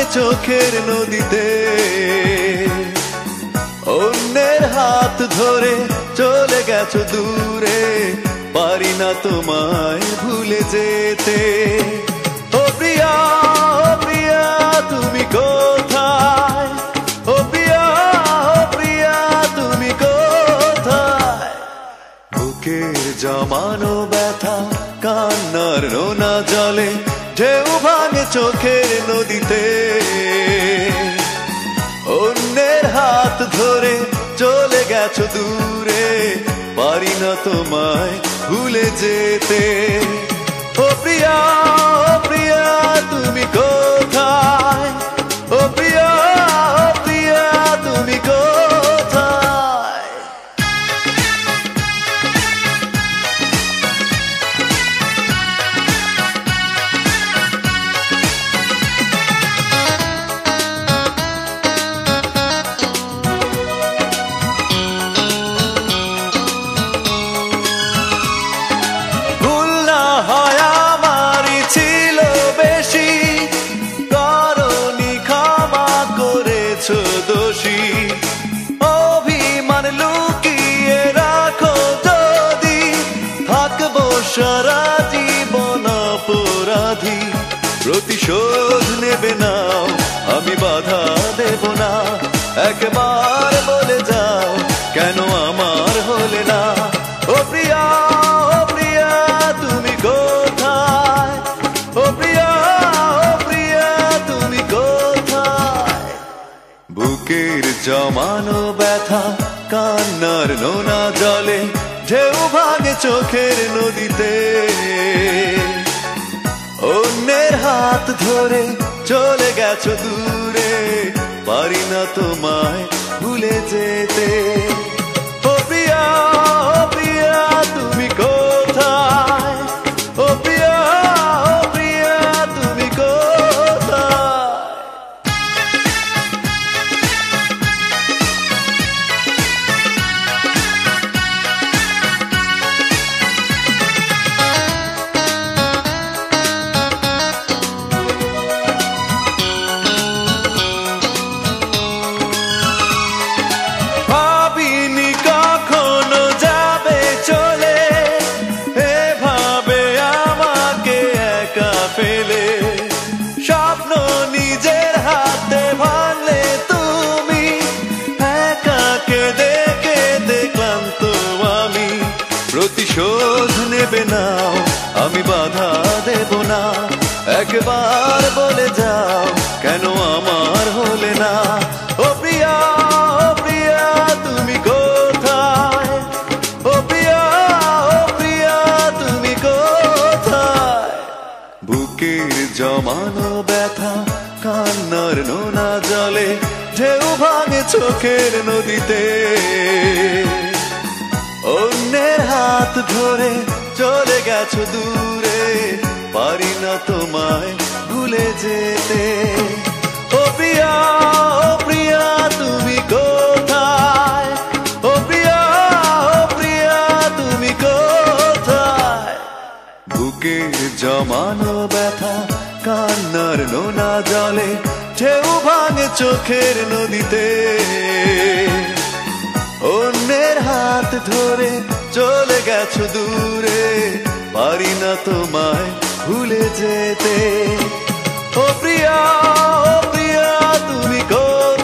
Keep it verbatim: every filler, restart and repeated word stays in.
ভাঙে চোখের নদীতে অন্যের হাত ধরে চলে গেছো দূরে পারি না তোমায় ভুলে যেতে ও প্রিয়া ও প্রিয়া তুমি কোথায় ও প্রিয়া ও প্রিয়া তুমি কোথায় বুকের জমানো ব্যথা কান্নার নোনা জলে ঢেউ ভাঙে চোখের নদীতে অন্যের হাত ধরে চলে গেছো দূরে পারি না তোমায় ভুলে যেতে ও প্রিয়া ও প্রিয়া তুমি কোথায় ও প্রিয়া ও প্রিয়া তুমি কোথায় অভিমান লুকিয়ে রাখো যদি থাকবো সারা জীবন অপরাধী প্রতিশোধ নেবে নাও আমি বাধা দেব না একবার বলে যাও কেন আমার হলে না ও প্রিয়া ও প্রিয়া তুমি কোথায় ও প্রিয়া ও প্রিয়া তুমি কোথায় বুকের জমানো ব্যথা কান্নার নোনা জলে ঢেউ ভাঙে চোখের নদীতে অন্যের হাত ধরে চলে গেছো দূরে পারি না তোমায় ভুলে যেতে ও প্রিয়া ও প্রিয়া তুমি কোথায় ও প্রিয়া ও প্রিয়া তুমি কোথায় ফেলে স্বপ্ন নিজের হাতে ভাঙলে তুমি একা কেঁদে কেঁদে ক্লান্ত আমি প্রতিশোধ নেবে নাও আমি বাধা দেব না একবার বলে যাও কেন আমার হলে না ও প্রিয়া ও প্রিয়া তুমি কোথায় ও প্রিয়া ও প্রিয়া তুমি কোথায় বুকের জমানো ব্যথা কান্নার নোনা জলে ঢেউ ভাঙে চোখের নদীতে অন্যের হাত ধরে চলে গেছো দূরে পারি না তোমায় ভুলে যেতে ও প্রিয়া ও প্রিয়া তুমি কোথায় ও প্রিয়া ও প্রিয়া তুমি কোথায় বুকের জমানো ব্যথা কান্নার নোনা জলে ঢেউ ভাঙে চোখের নদীতে অন্যের হাত ধরে চলে গেছো দূরে পারি না তোমায় ভুলে যেতে ও প্রিয়া ও প্রিয়া তুমি কোথায়।